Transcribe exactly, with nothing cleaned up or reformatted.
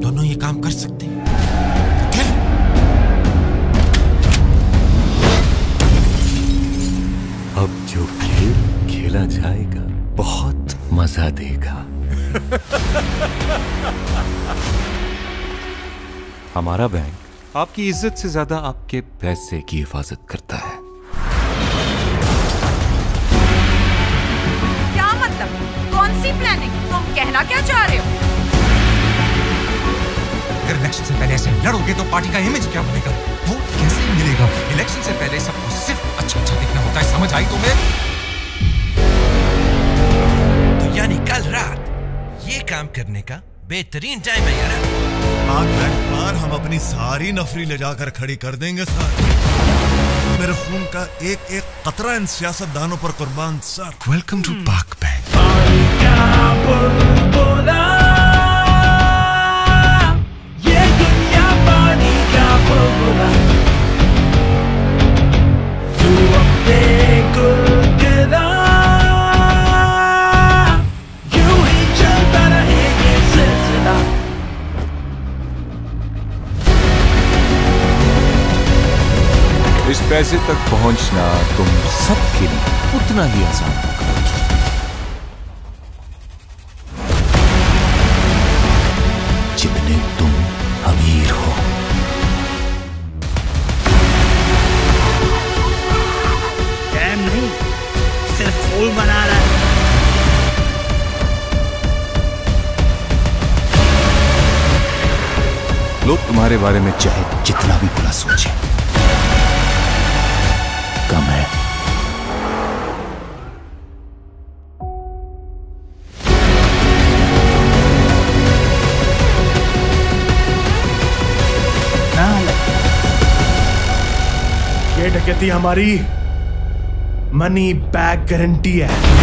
दोनों ये काम कर सकते हैं। खेल। अब जो खेल खेला जाएगा बहुत मजा देगा। हमारा बैंक आपकी इज्जत से ज्यादा आपके पैसे की हिफाजत करता है। क्या मतलब? कौन सी प्लानिंग? तुम कहना क्या चाह रहे हो? अगर इलेक्शन से पहले ऐसे लड़ोगे तो पार्टी का इमेज क्या बनेगा? वो कैसे मिलेगा? इलेक्शन से पहले सबको सिर्फ अच्छा अच्छा दिखना होता है, समझ आई तुम्हें? तो यानी कल रात ये काम करने का बेहतरीन टाइम है यार। आग बैक पर हम अपनी सारी नफरी ले जाकर खड़ी कर देंगे सर। मेरे खून का एक एक कतरा इन सियासतदानों पर कुर्बान सर। Welcome to Pak bank. इस पैसे तक पहुंचना तुम सबके लिए उतना ही आसान होगा जितने तुम अमीर हो। डैम नहीं, सिर्फ फूल बना रहा है। लोग तुम्हारे बारे में चाहे जितना भी बुरा सोचे, कम है। ये डकैती हमारी मनी बैक गारंटी है।